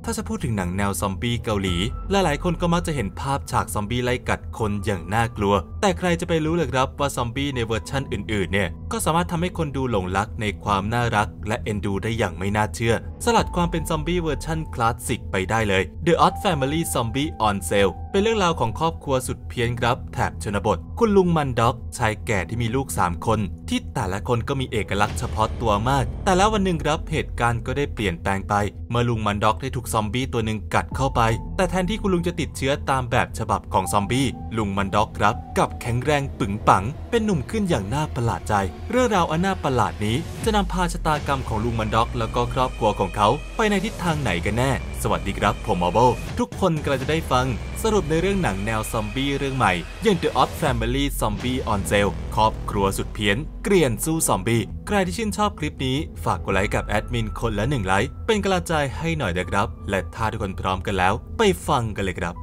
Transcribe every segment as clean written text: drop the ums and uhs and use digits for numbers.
ถ้าจะพูดถึงหนังแนวซอมบี้เกาหลีหลายๆคนก็มักจะเห็นภาพฉากซอมบี้ไล่กัดคนอย่างน่ากลัวแต่ใครจะไปรู้เลยครับว่าซอมบี้ในเวอร์ชั่นอื่นๆเนี่ยก็สามารถทำให้คนดูหลงรักในความน่ารักและเอ็นดูได้อย่างไม่น่าเชื่อสลัดความเป็นซอมบี้เวอร์ชั่นคลาสสิกไปได้เลย The Odd Family Zombie on Sale เป็นเรื่องราวของครอบครัวสุดเพี้ยนครับแถบชนบทคุณลุงมันด็อกชายแก่ที่มีลูก3คนที่แต่ละคนก็มีเอกลักษณ์เฉพาะตัวมากแต่แล้ววันหนึ่งครับเหตุการณ์ก็ได้เปลี่ยนแปลงไปเมื่อลุงมันด็อกได้ถูกซอมบี้ตัวหนึ่งกัดเข้าไปแต่แทนที่คุณลุงจะติดเชื้อตามแบบฉบับของซอมบี้ลุงมันด็อกครับกลับแข็งแรงปึงปังเป็นหนุ่มขึ้นอย่างน่าประหลาดใจเรื่องราวอันน่าประหลาดนี้จะนำพาชะตากรรมของลุงมันด็อกแล้วก็ครอบครัวของเขาไปในทิศทางไหนกันแน่สวัสดีครับผมโบทุกคนกำลังจะได้ฟังสรุปในเรื่องหนังแนวซอมบี้เรื่องใหม่อย่าง The Odd Family Zombie on Sale ครอบครัวสุดเพี้ยนเกรียนสู้ซอมบี้ใครที่ชื่นชอบคลิปนี้ฝากกดไลค์กับแอดมินคนละ1 ไลค์เป็นกำลังใจให้หน่อยนะครับและถ้าทุกคนพร้อมกันแล้วไปฟังกันเลยครับ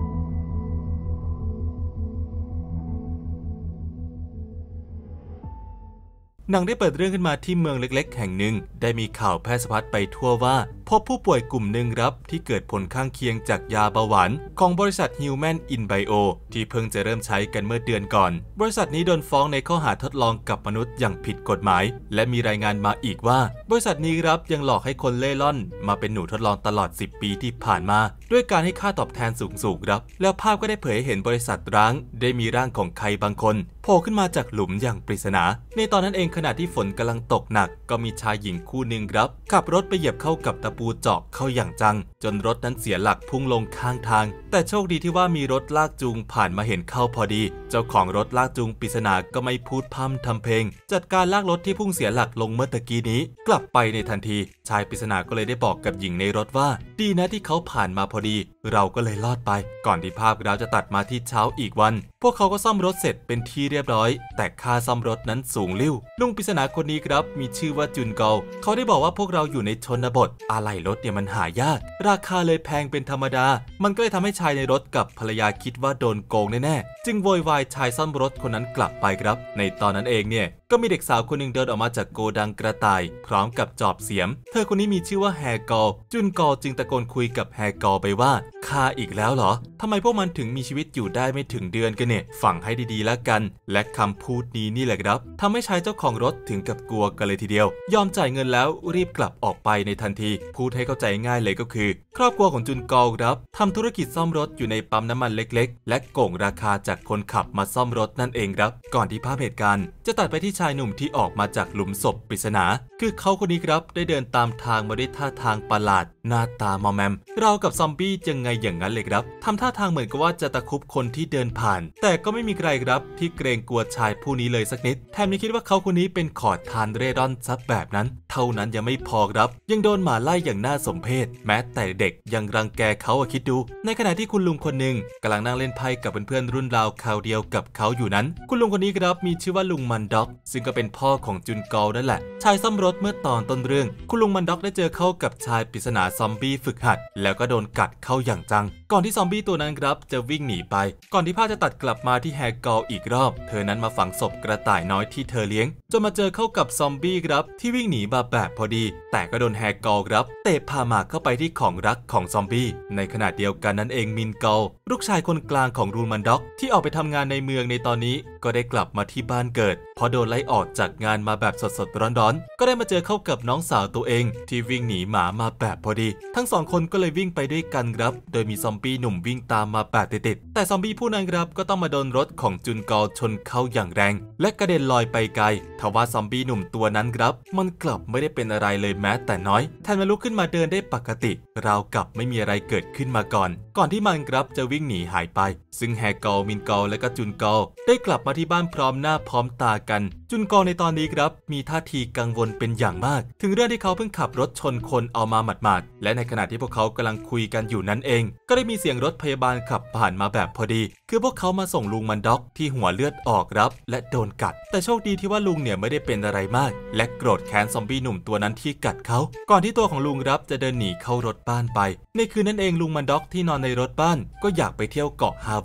หนังได้เปิดเรื่องขึ้นมาที่เมืองเล็กๆแห่งหนึ่งได้มีข่าวแพร่สะพัดไปทั่วว่าพบผู้ป่วยกลุ่มหนึ่งครับที่เกิดผลข้างเคียงจากยาเบาหวานของบริษัท Human in Bio ที่เพิ่งจะเริ่มใช้กันเมื่อเดือนก่อนบริษัทนี้โดนฟ้องในข้อหาทดลองกับมนุษย์อย่างผิดกฎหมายและมีรายงานมาอีกว่าบริษัทนี้ครับยังหลอกให้คนเล่ร่อนมาเป็นหนูทดลองตลอด10 ปีที่ผ่านมาด้วยการให้ค่าตอบแทนสูงๆครับแล้วภาพก็ได้เผยให้เห็นบริษัทร้างได้มีร่างของใครบางคนโผล่ขึ้นมาจากหลุมอย่างปริศนาในตอนนั้นเองขณะที่ฝนกำลังตกหนักก็มีชายหญิงคู่หนึ่งครับขับรถไปเหยียบเข้ากับตะปูเจาะเข้าอย่างจังจนรถนั้นเสียหลักพุ่งลงข้างทางแต่โชคดีที่ว่ามีรถลากจูงผ่านมาเห็นเข้าพอดีเจ้าของรถลากจูงปริศนาก็ไม่พูดพร่ำทำเพลงจัดการลากรถที่พุ่งเสียหลักลงเมื่อตะกี้นี้กลับไปในทันทีชายปริศนาก็เลยได้บอกกับหญิงในรถว่าดีนะที่เขาผ่านมาพอดีเราก็เลยรอดไปก่อนที่ภาพเราจะตัดมาที่เช้าอีกวันพวกเขาก็ซ่อมรถเสร็จเป็นที่เรียบร้อยแต่ค่าซ่อมรถนั้นสูงลิ่วลุงปริศนาคนนี้ครับมีชื่อว่าจุนเกาเขาได้บอกว่าพวกเราอยู่ในชนบทอะไหล่รถเนี่ยมันหายากราคาเลยแพงเป็นธรรมดามันก็เลยทำให้ชายในรถกับภรรยาคิดว่าโดนโกงแน่ๆจึงโวยวายชายซ่อมรถคนนั้นกลับไปครับในตอนนั้นเองเนี่ยก็มีเด็กสาวคนหนึ่งเดินออกมาจากโกดังกระต่ายพร้อมกับจอบเสียมเธอคนนี้มีชื่อว่าแฮกอลจุนกอลจึงตะโกนคุยกับแฮกอลไปว่าฆ่าอีกแล้วเหรอทำไมพวกมันถึงมีชีวิตอยู่ได้ไม่ถึงเดือนกันเนี่ยฟังให้ดีๆแล้วกันและคำพูดนี้นี่แหละครับทำให้ชายเจ้าของรถถึงกับกลัวกันเลยทีเดียวยอมจ่ายเงินแล้วรีบกลับออกไปในทันทีพูดให้เข้าใจง่ายเลยก็คือครอบครัวของจุนกอลครับทำธุรกิจซ่อมรถอยู่ในปั๊มน้ำมันเล็กๆและโกงราคาจากคนขับมาซ่อมรถนั่นเองครับก่อนที่ภาพเหตุการณ์จะตัดไปที่ชายหนุ่มที่ออกมาจากหลุมศพปริศนาคือเขาคนนี้ครับได้เดินตามทางมาด้วยท่าทางประหลาดหน้าตามอมแมมเรากับซอมบี้ยังไงอย่างนั้นเลยครับทำท่าทางเหมือนกับว่าจะตะคุบคนที่เดินผ่านแต่ก็ไม่มีใครครับที่เกรงกลัวชายผู้นี้เลยสักนิดแถมยังคิดว่าเขาคนนี้เป็นขอทานเร่ร่อนซับแบบนั้นเท่านั้นยังไม่พอครับยังโดนหมาไล่อย่างน่าสมเพชแม้แต่เด็กยังรังแกเขาคิดดูในขณะที่คุณลุงคนหนึ่งกำลังนั่งเล่นไพ่กับเพื่อนๆรุ่นราวคราวเดียวกับเขาอยู่นั้นคุณลุงคนนี้ครับมีชื่อว่าลุงมันด็อกซึ่งก็เป็นพ่อของจุนกอลนั่นแหละชายซ่อมรถเมื่อตอนต้นเรื่องคุณลุงมันด็อกได้เจอเข้ากับชายปริศนาซอมบี้ฝึกหัดแล้วก็โดนกัดเข้าอย่างจังก่อนที่ซอมบี้ตัวนั้นครับจะวิ่งหนีไปก่อนที่ภาพจะตัดกลับมาที่แฮกอลอีกรอบเธอนั้นมาฝังศพกระต่ายน้อยที่เธอเลี้ยงจนมาเจอเข้ากับซอมบี้ครับที่วิ่งหนีมาแบบพอดีแต่ก็โดนแฮกอลครับเตะพาหมากเข้าไปที่ของรักของซอมบี้ในขณะเดียวกันนั้นเองมินกอลลูกชายคนกลางของรูนมันด็อกที่ออกไปทำงานในเมืองในตอนนี้ก็ได้กลับมาที่บ้านเกิดพอโดนไล่ออกจากงานมาแบบสดๆร้อนๆก็ได้มาเจอเข้ากับน้องสาวตัวเองที่วิ่งหนีหมามาแบบพอดีทั้งสองคนก็เลยวิ่งไปด้วยกันครับโดยมีซอมบี้หนุ่มวิ่งตามมาแบบติดๆแต่ซอมบี้ผู้นั้นครับก็ต้องมาโดนรถของจุนกอลชนเข้าอย่างแรงและกระเด็นลอยไปไกลทว่าซอมบี้หนุ่มตัวนั้นครับมันกลับไม่ได้เป็นอะไรเลยแม้แต่น้อยแทนมาลุกขึ้นมาเดินได้ปกติราวกับไม่มีอะไรเกิดขึ้นมาก่อนที่มันครับจะวิ่งหนีหายไปซึ่งแฮกอลมินกอลและก็จุนกอลได้กลับมาที่บ้านพร้อมหน้าพร้อมตากันจุนกอลในตอนนี้ครับมีท่าทีกังวลเป็นอย่างมากถึงเรื่องที่เขาเพิ่งขับรถชนคนเอามาหมาดๆและในขณะที่พวกเขากำลังคุยกันอยู่นั้นเองก็ได้มีเสียงรถพยาบาลขับผ่านมาแบบพอดีคือพวกเขามาส่งลุงมันด็อกที่หัวเลือดออกครับและโดนกัดแต่โชคดีที่ว่าลุงเนี่ยไม่ได้เป็นอะไรมากและโกรธแค้นซอมบี้หนุ่มตัวนั้นที่กัดเขาก่อนที่ตัวของลุงครับจะเดินหนีเข้ารถบ้านไปในคืนนั้นเองลุงมันด็อกที่นอนในรถบ้านก็อยากไปเที่ยวเกาะฮาวาย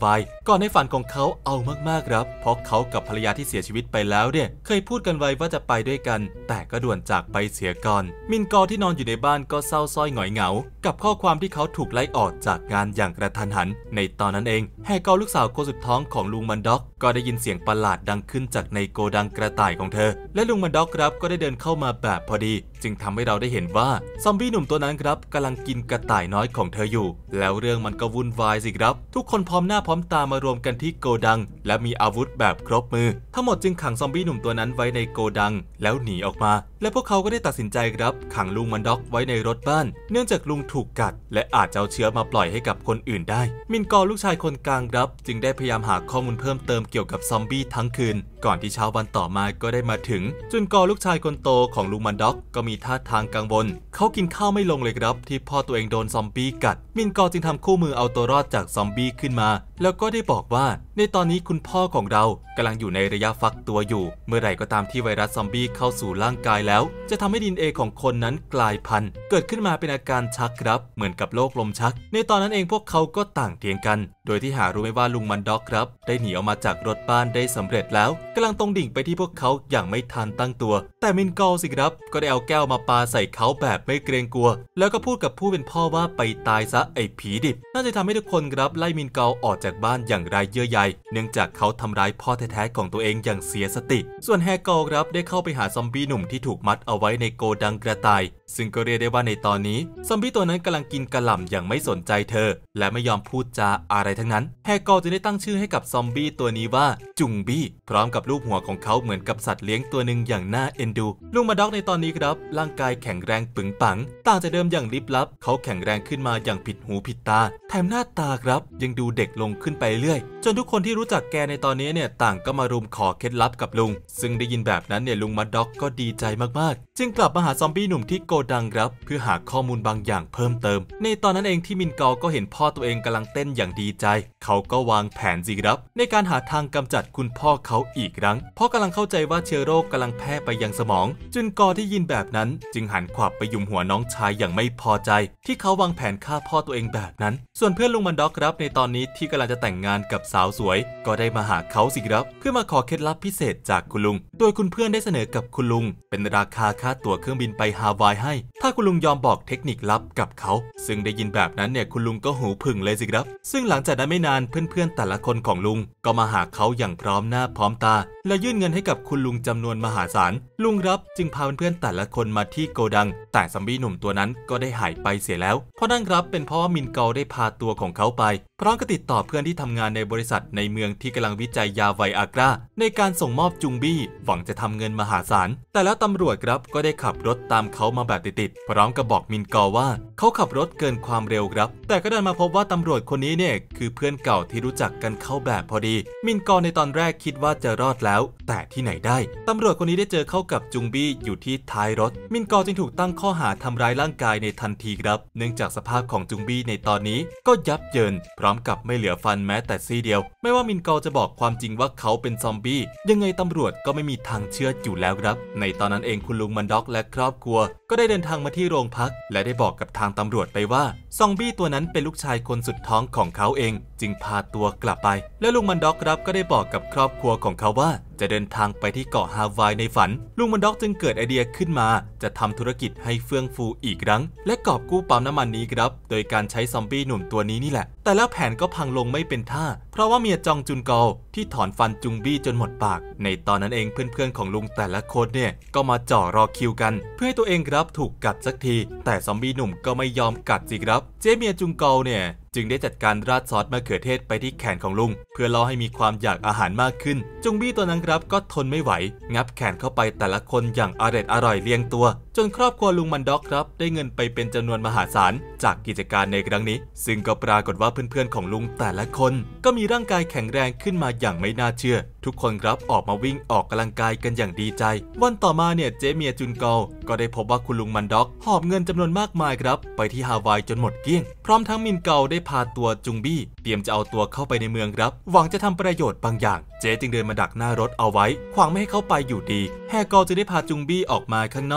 ก่อนในฝันของเขาเอามากๆครับเพราะเขากับภรรยาที่เสียชีวิตไปแล้วเนี่ยเคยพูดกันไว้ว่าจะไปด้วยกันแต่ก็ด่วนจากไปเสียก่อนมินกอที่นอนอยู่ในบ้านก็เศร้าส้อยหงอยเหงากับข้อความที่เขาถูกไล่ออกจากงานอย่างกระทันหันในตอนนั้นเองแฮกอลูกสาวคนสุดท้องของลุงมันด็อกก็ได้ยินเสียงประหลาดดังขึ้นจากในโกดังกระต่ายของเธอและลุงมันด็อกครับก็ได้เดินเข้ามาแบบพอดีจึงทำให้เราได้เห็นว่าซอมบี้หนุ่มตัวนั้นครับกำลังกินกระต่ายน้อยของเธออยู่แล้วเรื่องมันก็วุ่นวายสิครับทุกคนพร้อมหน้าพร้อมตามารวมกันที่โกดังและมีอาวุธแบบครบมือทั้งหมดจึงขังซอมบี้หนุ่มตัวนั้นไว้ในโกดังแล้วหนีออกมาและพวกเขาก็ได้ตัดสินใจครับขังลุงมันด็อกไว้ในรถบ้านเนื่องจากลุงถูกกัดและอาจจะเอาเชื้อมาปล่อยให้กับคนอื่นได้มินกอลูกชายคนกลางครับจึงได้พยายามหาข้อมูลเพิ่มเติมเกี่ยวกับซอมบี้ทั้งคืนก่อนที่เช้าวันต่อมาก็ได้มาถึงจุนกอลูกชายคนโตของลุงมันด็อกก็มีท่าทางกังวลเขากินข้าวไม่ลงเลยครับที่พ่อตัวเองโดนซอมบี้กัดมินกอจึงทำคู่มือเอาตัวรอดจากซอมบี้ขึ้นมาแล้วก็ได้บอกว่าในตอนนี้คุณพ่อของเรากำลังอยู่ในระยะฟักตัวอยู่เมื่อไหร่ก็ตามที่ไวรัสซอมบี้เข้าสู่ร่างกายแล้วจะทำให้DNAของคนนั้นกลายพันธุ์เกิดขึ้นมาเป็นอาการชักครับเหมือนกับโรคลมชักในตอนนั้นเองพวกเขาก็ต่างเถียงกันโดยที่หารู้ไม่ว่าลุงมันด็อกครับได้หนีออกมาจากรถบ้านได้สำเร็จแล้วกำลังตรงดิ่งไปที่พวกเขาอย่างไม่ทันตั้งตัวแต่มินกอสิครับก็ได้เอาแก้วมาปาใส่เขาแบบไม่เกรงกลัวแล้วก็พูดกับผู้เป็นพ่อว่าไปตายซะไอ้ผีดิบน่าจะทำให้ทุกคนครับไล่มินกอออกจากบ้านอย่างไร้เยื่อใยเนื่องจากเขาทำร้ายพ่อแท้ๆของตัวเองอย่างเสียสติส่วนแฮกอลครับได้เข้าไปหาซอมบี้หนุ่มที่ถูกมัดเอาไว้ในโกดังกระต่ายซึ่งก็เรียกได้ว่าในตอนนี้ซอมบี้ตัวนั้นกำลังกินกระหล่ำอย่างไม่สนใจเธอและไม่ยอมพูดจาอะไรทั้งนั้นแฮกอลจึงได้ตั้งชื่อให้กับซอมบี้ตัวนี้ว่าจุงบี้พร้อมกับรูปหัวของเขาเหมือนกับสัตว์เลี้ยงตัวหนึ่งอย่างน่าเอ็นดูลุงมาด็อกในตอนนี้ครับร่างกายแข็งแรงปึงปังต่างจากเดิมอย่างลิบลับเขาแข็งแรงขึ้นมาอย่างผิดหูผิดตาแถมหน้าตาครับยังดูเด็กลงขึ้นไปเรื่อยจนทุกคนที่รู้จักแกในตอนนี้เนี่ยต่างก็มารุมขอเคล็ดลับกับลุงซึ่งได้ยินแบบนั้นเนี่ยลุงมาด็อกก็ดีใจมากๆจึงกลับมาหาซอมบี้หนุ่มที่โกดังครับเพื่อหาข้อมูลบางอย่างเพิ่มเติมในตอนนั้นเองที่มินกอก็เห็นพ่อตัวเองกำลังเต้นอย่างดีใจเขาก็วางแผนสิครับในการหาทางกำจัดคุณพ่อเขาอีกครั้งเพราะกำลังเข้าใจว่าเชื้อโรคกำลังแพร่ไปยังสมองจุนกอที่ยินแบบนั้นจึงหันขวับไปยุมหัวน้องชายอย่างไม่พอใจที่เขาวางแผนฆ่าพ่อตัวเองแบบนั้นส่วนเพื่อนลุงมันด็อกครับในตอนนี้ที่กำลังจะแต่งงานกับสาวสวยก็ได้มาหาเขาสิครับเพื่อมาขอเคล็ดลับพิเศษจากคุณลุงโดยคุณเพื่อนได้เสนอกับคุณลุงเป็นราคาค่าตั๋วเครื่องบินไปฮาวายให้ถ้าคุณลุงยอมบอกเทคนิคลับกับเขาซึ่งได้ยินแบบนั้นเนี่ยคุณลุงก็หูผึ่งเลยสิครับซึ่งหลังจากนั้นไม่นานเพื่อนๆแต่ละคนของลุงก็มาหาเขาอย่างพร้อมหน้าพร้อมตาและยื่นเงินให้กับคุณลุงจำนวนมหาศาลลุงรับจึงพาเพื่อนๆแต่ละคนมาที่โกดังแต่ซอมบี้หนุ่มตัวนั้นก็ได้หายไปเสียแล้วเพราะนั่นครับเป็นเพราะว่ามินกอได้พาตัวของเขาไปพร้อมกับติดต่อเพื่อนที่ทำงานในบริษัทในเมืองที่กำลังวิจัยยาไวอากราในการส่งมอบจุงบี้หวังจะทำเงินมหาศาลแต่แล้วตำรวจครับก็ได้ขับรถตามเขามาแบบติดๆพร้อมกับบอกมินกอว่าเขาขับรถเกินความเร็วครับแต่ก็ดันมาพบว่าตำรวจคนนี้เนี่ยคือเพื่อนเก่าที่รู้จักกันเข้าแบบพอดีมินกอในตอนแรกคิดว่าจะรอดแล้วแต่ที่ไหนได้ตำรวจคนนี้ได้เจอเข้ากับจุงบี้อยู่ที่ท้ายรถมินกอจึงถูกตั้งข้อหาทำร้ายร่างกายในทันทีครับเนื่องจากสภาพของจุงบี้ในตอนนี้ก็ยับเยินพร้อมกับไม่เหลือฟันแม้แต่ซี่เดียวไม่ว่ามินกอจะบอกความจริงว่าเขาเป็นซอมบี้ยังไงตำรวจก็ไม่มีทางเชื่ออยู่แล้วครับในตอนนั้นเองคุณลุงมันด็อกและครอบครัวก็ได้เดินทางมาที่โรงพักและได้บอกกับทางตำรวจไปว่าซอมบี้ตัวนั้นเป็นลูกชายคนสุดท้องของเขาเองจึงพาตัวกลับไปและลุงมันด็อกครับก็ได้บอกกับครอบครัวของเขาว่าจะเดินทางไปที่เกาะฮาวายในฝันลุงมันด็อกจึงเกิดไอเดียขึ้นมาจะทำธุรกิจให้เฟื่องฟูอีกครั้งและกอบกู้ปั๊มน้ำมันนี้ครับโดยการใช้ซอมบี้หนุ่มตัวนี้นี่แหละแต่แล้วแผนก็พังลงไม่เป็นท่าเพราะว่าเมียจองจุนกอลที่ถอนฟันจุงบี้จนหมดปากในตอนนั้นเองเพื่อนๆของลุงแต่ละคนเนี่ยก็มาจ่อรอคิวกันเพื่อให้ตัวเองครับถูกกัดสักทีแต่ซอมบี้หนุ่มก็ไม่ยอมกัดสิครับเจ๊เมียจุงกอลเนี่ยจึงได้จัดการราดซอสมะเขือเทศไปที่แขนของลุงเพื่อล่อให้มีความอยากอาหารมากขึ้นจุงบี้ตัวนั้นครับก็ทนไม่ไหวงับแขนเข้าไปแต่ละคนอย่างอร่อยเรียงตัวจนครอบครัวลุงมันด็อกครับได้เงินไปเป็นจำนวนมหาศาลจากกิจการในครั้งนี้ซึ่งก็ปรากฏว่าเพื่อนๆของลุงแต่ละคนก็มีร่างกายแข็งแรงขึ้นมาอย่างไม่น่าเชื่อทุกคนครับออกมาวิ่งออกกำลังกายกันอย่างดีใจวันต่อมาเนี่ยเจ๊เมียจุนกอลก็ได้พบว่าคุณลุงมันด็อกหอบเงินจำนวนมากมายครับไปที่ฮาวายจนหมดเกลี้ยงพร้อมทั้งมินเกาได้พาตัวจุงบี้เตรียมจะเอาตัวเข้าไปในเมืองครับหวังจะทำประโยชน์บางอย่างเจ๊จึงเดินมาดักหน้ารถเอาไว้ขวางไม่ให้เขาไปอยู่ดีแฮกอลจะได้พาจุงบี้ออกมาข้างนอกที่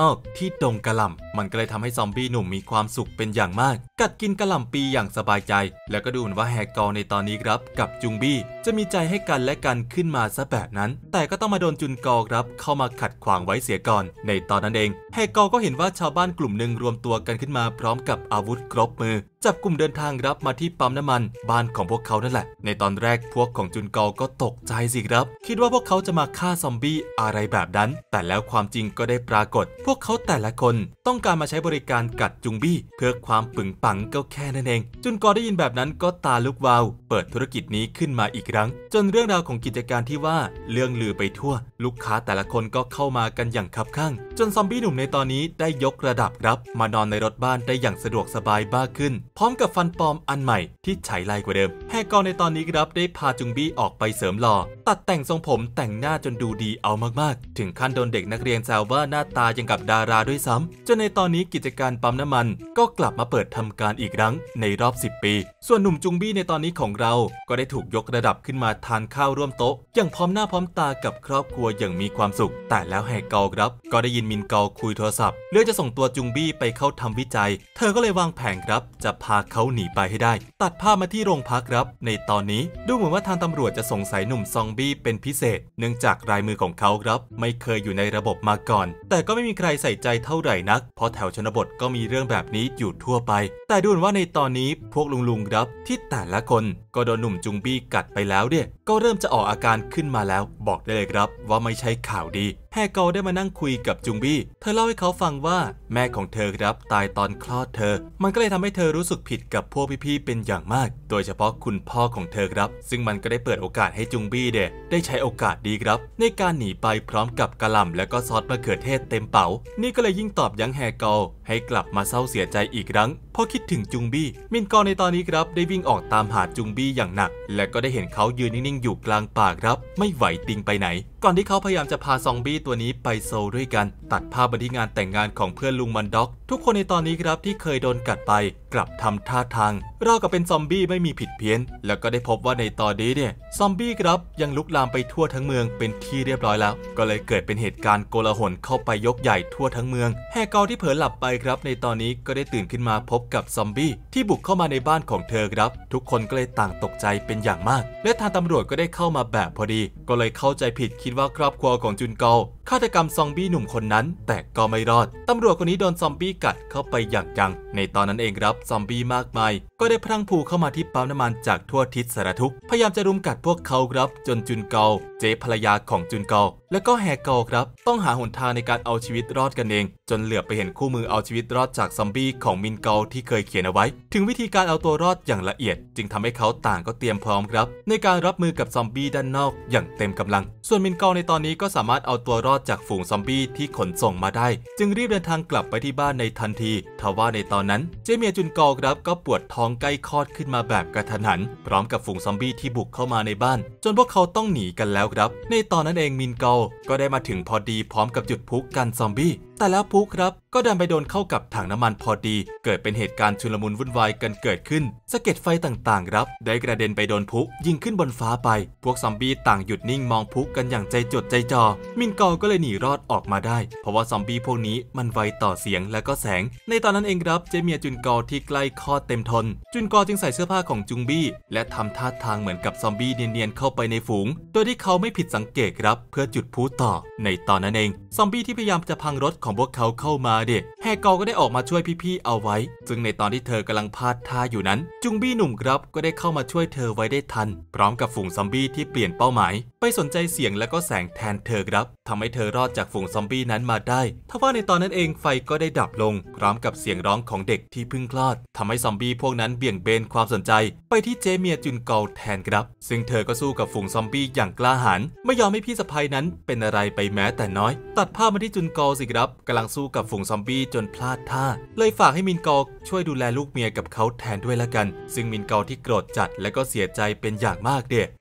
ดงกะหล่ำมันก็เลยทำให้ซอมบี้หนุ่มมีความสุขเป็นอย่างมากกัดกินกะหล่ำปีอย่างสบายใจแล้วก็ดูเหมือนว่าแฮกอในตอนนี้ครับกับจุงบี้จะมีใจให้กันและกันขึ้นมาซะแบบนั้นแต่ก็ต้องมาโดนจุนกอครับเข้ามาขัดขวางไว้เสียก่อนในตอนนั้นเองแฮกอก็เห็นว่าชาวบ้านกลุ่มหนึ่งรวมตัวกันขึ้นมาพร้อมกับอาวุธครบมือจับกลุ่มเดินทางรับมาที่ปั๊มน้ำมันบ้านของพวกเขานั่นแหละในตอนแรกพวกของจุนกอก็ตกใจสิครับคิดว่าพวกเขาจะมาฆ่าซอมบี้อะไรแบบนั้นแต่แล้วความจริงก็ได้ปรากฏพวกเขาแต่ละคนต้องการมาใช้บริการกัดจุงบี้เพื่อความปึงปังก็แค่นั้นเองจุนกอได้ยินแบบนั้นก็ตาลุกวาวเปิดธุรกิจนี้ขึ้นมาอีกครั้งจนเรื่องราวของกิจการที่ว่าเรื่องลือไปทั่วลูกค้าแต่ละคนก็เข้ามากันอย่างคับคั่งจนซอมบี้หนุ่มในตอนนี้ได้ยกระดับครับมานอนในรถบ้านได้อย่างสะดวกสบายมากขึ้นพร้อมกับฟันปลอมอันใหม่ที่ฉายไล่กว่าเดิมแฮกอในตอนนี้ครับได้พาจุงบี้ออกไปเสริมหล่อตัดแต่งทรงผมแต่งหน้าจนดูดีเอามากๆถึงขั้นโดนเด็กนักเรียนแซวว่าหน้าตายังกับดาราด้วยซ้ำจนในตอนนี้กิจการปั๊มน้ำมันก็กลับมาเปิดทำการอีกครั้งในรอบ10 ปีส่วนหนุ่มจุงบี้ในตอนนี้ของเราก็ได้ถูกยกระดับขึ้นมาทานข้าวร่วมโต๊ะอย่างพร้อมหน้าพร้อมตากับครอบครัวอย่างมีความสุขแต่แล้วแฮกอครับก็ได้ยินมินกอคุยโทรศัพท์เรื่องจะส่งตัวจุงบี้ไปเข้าทำวิจัยเธอก็เลยวางแผนครับจะพาเขาหนีไปให้ได้ตัดภาพมาที่โรงพักครับในตอนนี้ดูเหมือนว่าทางตำรวจจะสงสัยหนุ่มซอมบี้เป็นพิเศษเนื่องจากลายมือของเขาครับไม่เคยอยู่ในระบบมาก่อนแต่ก็ไม่มีใครใส่ใจเท่าไหร่นักเพราะแถวชนบทก็มีเรื่องแบบนี้อยู่ทั่วไปแต่ดูเหมือนว่าในตอนนี้พวกลุงครับที่แต่ละคนก็โดนหนุ่มจุงบี้กัดไปแล้วเนี่ยก็เริ่มจะออกอาการขึ้นมาแล้วบอกได้เลยครับว่าไม่ใช่ข่าวดีแฮกอได้มานั่งคุยกับจุงบี้เธอเล่าให้เขาฟังว่าแม่ของเธอครับตายตอนคลอดเธอมันก็เลยทำให้เธอรู้สึกผิดกับพวกพี่ๆเป็นอย่างมากโดยเฉพาะคุณพ่อของเธอครับซึ่งมันก็ได้เปิดโอกาสให้จุงบี้ได้ใช้โอกาสดีครับในการหนีไปพร้อมกับกะหล่ำและก็ซอสมะเขือเทศเต็มเป๋านี่ก็เลยยิ่งตอบยั้งแฮกอให้กลับมาเศร้าเสียใจอีกครั้งพอคิดถึงจุงบี้มินกอในตอนนี้ครับได้วิ่งออกตามหาจุงบี้อย่างหนักและก็ได้เห็นเขายืนนิ่งๆอยู่กลางป่าครับไม่ไหวติงไปไหนก่อนที่เขาพยายามจะพาซอมบี้ตัวนี้ไปโซลด้วยกันตัดภาพมาที่งานแต่งงานของเพื่อนลุงมันด็อกทุกคนในตอนนี้ครับที่เคยโดนกัดไปกลับทำท่าทางราวกับเป็นซอมบี้ไม่มีผิดเพี้ยนแล้วก็ได้พบว่าในตอนนี้เนี่ยซอมบี้ครับยังลุกลามไปทั่วทั้งเมืองเป็นที่เรียบร้อยแล้วก็เลยเกิดเป็นเหตุการณ์โกลาหลเข้าไปยกใหญ่ทั่วทั้งเมืองแฮกอที่เผลอหลับไปครับในตอนนี้ก็ได้ตื่นขึ้นมาพบกับซอมบี้ที่บุกเข้ามาในบ้านของเธอครับทุกคนก็เลยต่างตกใจเป็นอย่างมากและทางตำรวจก็ได้เข้ามาแบบพอดีก็เลยเข้าใจผิดคิดว่าครอบครัวของจุนกอฆาตกรรมซอมบี้หนุ่มคนนั้นแต่ก็ไม่รอดตำรวจคนนี้โดนซอมบี้กัดเข้าไปอย่างจังในตอนนั้นเองครับซอมบี้มากมายก็ได้พลังผูเข้ามาที่ปั๊มน้ำมันจากทั่วทิศสารทุกพยายามจะรุมกัดพวกเขาครับจนจุนกอเจ๊ภรรยาของจุนกอและก็แฮกอครับต้องหาหนทางในการเอาชีวิตรอดกันเองจนเหลือไปเห็นคู่มือเอาชีวิตรอดจากซอมบี้ของมินกอที่เคยเขียนเอาไว้ถึงวิธีการเอาตัวรอดอย่างละเอียดจึงทำให้เขาต่างก็เตรียมพร้อมครับในการรับมือกับซอมบี้ด้านนอกอย่างเต็มกำลังส่วนมินกอในตอนนี้ก็สามารถเอาตัวรอดจากฝูงซอมบี้ที่ขนส่งมาได้จึงรีบเดินทางกลับไปที่บ้านในทันทีทว่าในตอนนั้นเจเมียจุนกอครับก็ปวดท้องใกล้คลอดขึ้นมาแบบกระทันหันพร้อมกับฝูงซอมบี้ที่บุกเข้ามาในบ้านจนพวกเขาต้องหนีกันแล้วครับในตอนนั้นเองมินกอก็ได้มาถึงพอดีพร้อมกับจุดพลุกันซอมบี้แต่แล้วพลุครับก็ดันไปโดนเข้ากับถังน้ำมันพอดีเกิดเป็นเหตุการณ์ชุลมุนวุ่นวายกันเกิดขึ้นสะเก็ดไฟต่างๆครับได้กระเด็นไปโดนพลุยิงขึ้นบนฟ้าไปพวกซอมบี้ต่างหยุดนิ่งมองพลุกันอย่างใจจดใจจ่อมินกอก็เลยหนีรอดออกมาได้เพราะว่าซอมบี้พวกนี้มันไวต่อเสียงและก็แสงในตอนนั้นเองครับเจเมียจุนกอที่ใกล้คลอดเต็มทนจุนกอจึงใส่เสื้อผ้าของจุงบี้และทำท่าทางเหมือนกับซอมบี้เนียนๆเข้าไปในฝูงโดยที่เขาไม่ผิดสังเกตครับเพื่อจุดพลุต่อในตอนนั้นเองซอมบี้ที่พยายามจะพังรถของพวกเขาเข้ามาแฮกอก็ได้ออกมาช่วยพี่ๆเอาไว้ซึ่งในตอนที่เธอกำลังพลาดท่าอยู่นั้นจุงบี้หนุ่มครับก็ได้เข้ามาช่วยเธอไว้ได้ทันพร้อมกับฝูงซอมบี้ที่เปลี่ยนเป้าหมายไปสนใจเสียงและก็แสงแทนเธอครับทำให้เธอรอดจากฝูงซอมบี้นั้นมาได้ทว่าในตอนนั้นเองไฟก็ได้ดับลงพร้อมกับเสียงร้องของเด็กที่เพิ่งคลอดทำให้ซอมบี้พวกนั้นเบี่ยงเบนความสนใจไปที่เจเมียจุนกอแทนครับซึ่งเธอก็สู้กับฝูงซอมบี้อย่างกล้าหาญไม่ยอมให้พี่สะใภ้นั้นเป็นอะไรไปแม้แต่น้อยตัดภาพมาที่จุนกอสิครับกำลังสู้กับฝูงซอมบี้จนพลาดท่าเลยฝากให้มินกอช่วยดูแลลูกเมียกับเขาแทนด้วยละกันซึ่งมินกอที่โกรธจัดและก็เสียใจเป็นอย่างมากจึ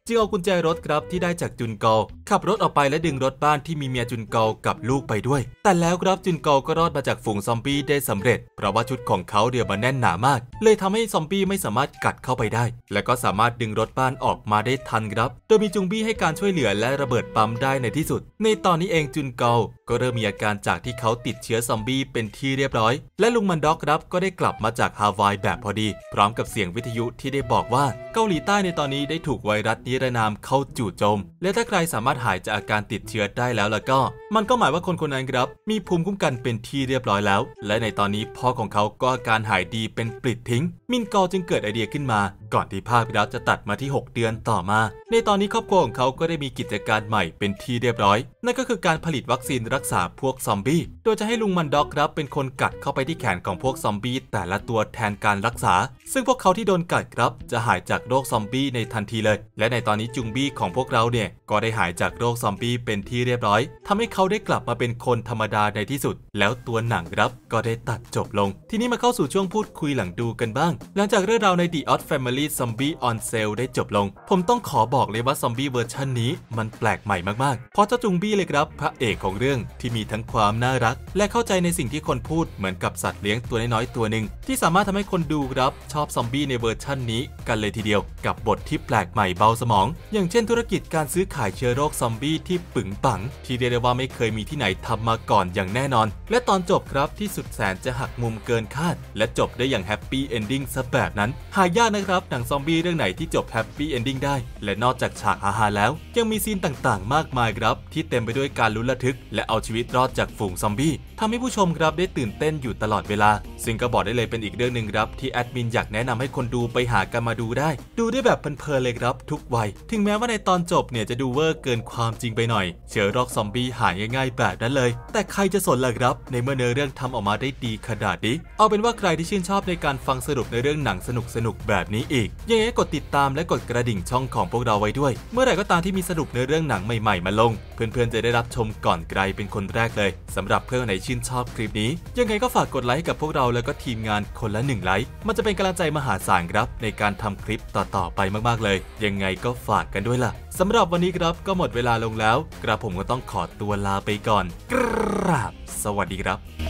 จึงเอากุญแจรถครับที่ได้จากจุนกอลขับรถออกไปและดึงรถบ้านที่มีเมียจุนกอลกับลูกไปด้วยแต่แล้วครับจุนกอลก็รอดมาจากฝูงซอมบี้ได้สำเร็จเพราะว่าชุดของเขาเดี๋ยวมันแน่นหนามากเลยทำให้ซอมบี้ไม่สามารถกัดเข้าไปได้และก็สามารถดึงรถบ้านออกมาได้ทันครับโดยมีจุงบี้ให้การช่วยเหลือและระเบิดปั๊มได้ในที่สุดในตอนนี้เองจุนกอลก็เริ่มมีอาการจากที่เขาติดเชื้อซอมบี้เป็นที่เรียบร้อยและลุงมันด็อกครับก็ได้กลับมาจากฮาวายแบบพอดีพร้อมกับเสียงวิทยุที่ได้บอกว่าเกาหลีใต้ในตอนนี้ได้ถูกไวรัสนิรนามเข้าจู่โจมและถ้าใครสามารถหายจากอาการติดเชื้อได้แล้วก็มันก็หมายว่าคนคนนั้นครับมีภูมิคุ้มกันเป็นที่เรียบร้อยแล้วและในตอนนี้พ่อของเขาก็อาการหายดีเป็นปลิดทิ้งมินกอจึงเกิดไอเดียขึ้นมาก่อนที่ภาพวิดีโอจะตัดมาที่6 เดือนต่อมาในตอนนี้ครอบครัวของเขาก็ได้มีกิจการใหม่เป็นที่เรียบร้อยนั่นก็คือการผลิตวัคซีนรักษาพวกซอมบี้โดยจะให้ลุงมันด็อกครับเป็นคนกัดเข้าไปที่แขนของพวกซอมบี้แต่ละตัวแทนการรักษาซึ่งพวกเขาที่โดนกัดครับจะหายจากโรคซอมบี้ในทันทีเลยและในตอนนี้จุงบี้ของพวกเราเนี่ยก็ได้หายจากโรคซอมบี้เป็นที่เรียบร้อยทำให้เขาได้กลับมาเป็นคนธรรมดาในที่สุดแล้วตัวหนังครับก็ได้ตัดจบลงทีนี้มาเข้าสู่ช่วงพูดคุยหลังดูกันบ้างหลังจากเรื่องราวใน The Odd Family Zombie on Sale ได้จบลงผมต้องขอบอกเลยว่าซอมบี้เวอร์ชันนี้มันแปลกใหม่มากๆเพราะเจ้าจุงบี้เลยครับพระเอกของเรื่องที่มีทั้งความน่ารักและเข้าใจในสิ่งที่คนพูดเหมือนกับสัตว์เลี้ยงตัวน้อยๆตัวหนึ่งที่สามารถทำให้คนดูครับชอบซอมบี้ในเวอร์ชันนี้กันเลยทีเดียวกับบทที่แปลกใหม่เบาสมองอย่างเช่นธุรกิจการซื้อขายเชื้อโรคซอมบี้ที่ปึงปังที่เรียกได้ว่าไม่เคยมีที่ไหนทำมาก่อนอย่างแน่นอนและตอนจบครับที่สุดแสนจะหักมุมเกินคาดและจบได้อย่างแฮปปี้เอนดิ้งซะแบบนั้นหายากนะครับหนังซอมบี้เรื่องไหนที่จบแฮปปี้เอนดิ้งได้และนอกจากฉากฮาๆแล้วยังมีซีนต่างๆมากมายครับที่เต็มไปด้วยการลุ้นระทึกและเอาชีวิตรอดจากฝูงซอมบี้ทำให้ผู้ชมครับได้ตื่นเต้นอยู่ตลอดเวลาซึ่งก็บอกได้เลยเป็นอีกเรื่องหนึ่งครับที่แอดมินอยากแนะนำให้คนดูไปหากันมาดูได้แบบเพลินๆเลยครับทุกวัยถึงแม้ว่าในตอนจบเนี่ยจะดูเวอร์เกินความจริงไปหน่อยเชื้อโรคซอมบี้หายง่ายๆแบบนั้นเลยแต่ใครจะสนล่ะครับในเมื่อเนื้อเรื่องทำออกมาได้ดีขนาดนี้เอาเป็นว่าใครที่ชื่นชอบในการฟังสรุปในเรื่องหนังสนุกๆแบบนี้อีกยังไงกดติดตามและกดกระดิ่งช่องของพวกเราไว้ด้วยเมื่อไหร่ก็ตามที่มีสรุปในเรื่องหนังใหม่ๆมาลงเพื่อนๆจะได้รับชมก่อนใครเป็นคนแรกเลยสำหรับเพื่อนไหนชื่นชอบคลิปนี้ยังไงก็ฝากกดไลค์ให้กับพวกเราแล้วก็ทีมงานคนละ1 ไลค์มันจะเป็นกำลังใจมหาศาลครับในการทำคลิปต่อๆไปมากๆเลยยังไงก็ฝากกันด้วยล่ะสำหรับวันนี้ครับก็หมดเวลาลงแล้วกระผมก็ต้องขอตัวลาไปก่อนกราบสวัสดีครับ